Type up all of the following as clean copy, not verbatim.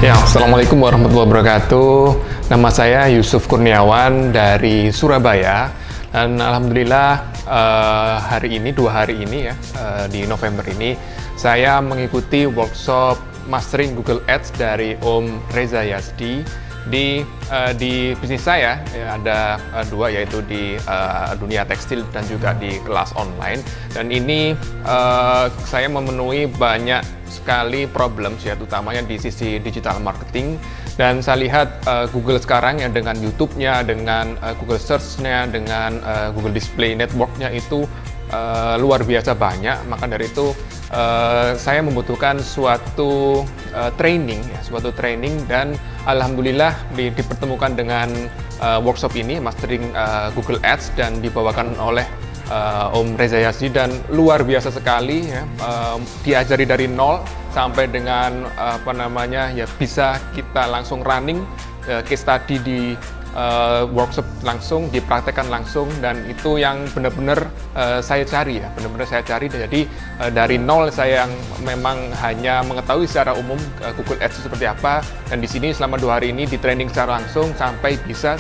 Ya, Assalamualaikum warahmatullahi wabarakatuh. Nama saya Yusuf Kurniawan dari Surabaya. Dan Alhamdulillah hari ini, 2 hari ini ya, di November ini, saya mengikuti workshop Mastering Google Ads dari Om Reza Yazdi di bisnis saya. Ya, ada 2, yaitu di dunia tekstil dan juga di kelas online. Dan ini saya memenuhi banyak sekali problem ya, utamanya di sisi digital marketing. Dan saya lihat Google sekarang ya, dengan YouTube-nya, dengan Google Search-nya, dengan Google Display Network-nya itu luar biasa banyak. Maka dari itu saya membutuhkan suatu training ya, dan alhamdulillah dipertemukan dengan workshop ini, Mastering Google Ads, dan dibawakan oleh Om Reza Yazdi, dan luar biasa sekali ya, diajari dari nol sampai dengan ya bisa kita langsung running case study di workshop, langsung dipraktekkan langsung. Dan itu yang benar-benar saya cari ya, jadi dari nol saya yang memang hanya mengetahui secara umum Google Ads seperti apa, dan di sini selama 2 hari ini di training secara langsung sampai bisa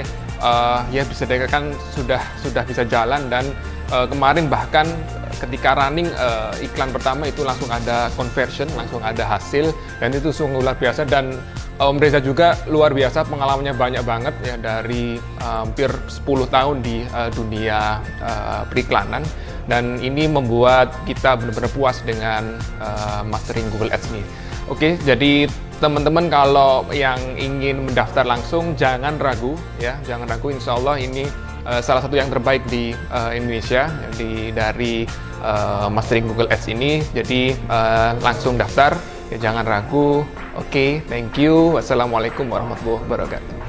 ya bisa dikatakan sudah bisa jalan. Dan kemarin bahkan ketika running iklan pertama itu langsung ada conversion, langsung ada hasil, dan itu sungguh luar biasa. Dan Om Reza juga luar biasa, pengalamannya banyak banget ya, dari hampir 10 tahun di dunia periklanan, dan ini membuat kita benar-benar puas dengan mastering Google Ads ini. Oke, jadi teman-teman kalau yang ingin mendaftar langsung jangan ragu ya, insya Allah ini salah satu yang terbaik di Indonesia dari Mastering Google Ads ini. Jadi langsung daftar ya, jangan ragu. Oke, thank you. Wassalamualaikum warahmatullahi wabarakatuh.